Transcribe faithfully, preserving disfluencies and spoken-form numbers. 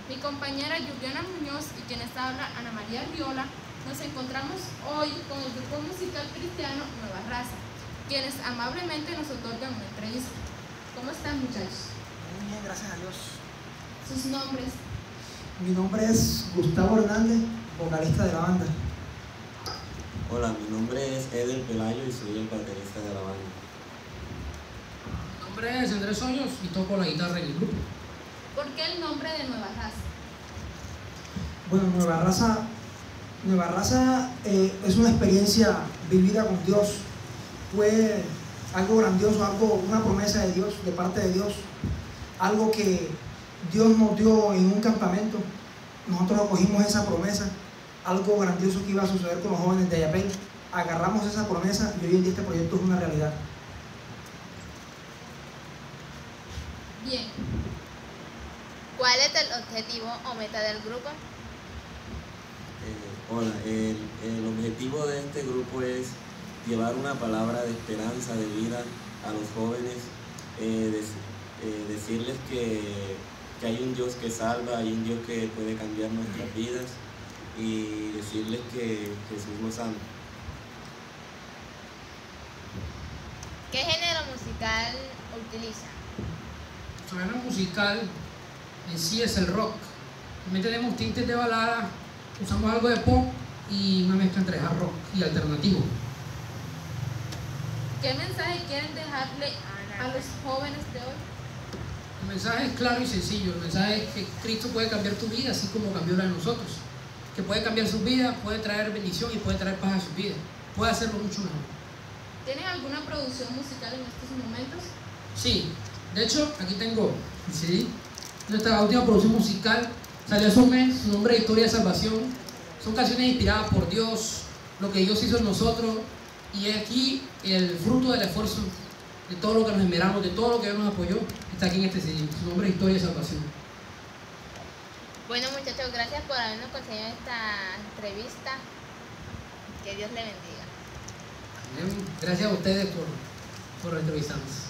Mi compañera Juliana Muñoz y quien está habla, Ana María Riola, nos encontramos hoy con el grupo musical cristiano Nueva Raza, quienes amablemente nos otorgan una entrevista. ¿Cómo están, muchachos? Muy bien, gracias a Dios. ¿Sus nombres? Mi nombre es Gustavo Hernández, vocalista de la banda. Hola, mi nombre es Eder Pelayo y soy el baterista de la banda. Mi nombre es Andrés Hoyos y toco la guitarra en el grupo. ¿Por qué el nombre de Nueva Raza? Bueno, Nueva Raza, Nueva Raza eh, es una experiencia vivida con Dios. Fue algo grandioso, algo, una promesa de Dios, de parte de Dios. Algo que Dios nos dio en un campamento. Nosotros acogimos esa promesa. Algo grandioso que iba a suceder con los jóvenes de Ayapel. Agarramos esa promesa y hoy en día este proyecto es una realidad. Bien. ¿Cuál es el objetivo o meta del grupo? Eh, hola, el, el objetivo de este grupo es llevar una palabra de esperanza, de vida a los jóvenes, eh, des, eh, decirles que, que hay un Dios que salva, hay un Dios que puede cambiar nuestras vidas y decirles que Jesús nos ama. ¿Qué género musical utiliza? Su género musical en sí es el rock. También tenemos tintes de balada, usamos algo de pop y una mezcla entre hard rock y alternativo. ¿Qué mensaje quieren dejarle a los jóvenes de hoy? El mensaje es claro y sencillo. El mensaje es que Cristo puede cambiar tu vida así como cambió la de nosotros. Que puede cambiar su vida, puede traer bendición y puede traer paz a su vida. Puede hacerlo mucho mejor. ¿Tienen alguna producción musical en estos momentos? Sí, de hecho aquí tengo el C D. Nuestra última producción musical salió hace un mes, su nombre es Historia de Salvación. Son canciones inspiradas por Dios, lo que Dios hizo en nosotros, y es aquí el fruto del esfuerzo, de todo lo que nos esmeramos, de todo lo que Dios nos apoyó, está aquí en este C D. Su nombre es Historia de Salvación. Bueno, muchachos, gracias por habernos concedido esta entrevista. Que Dios le bendiga. Gracias a ustedes por, por entrevistarnos.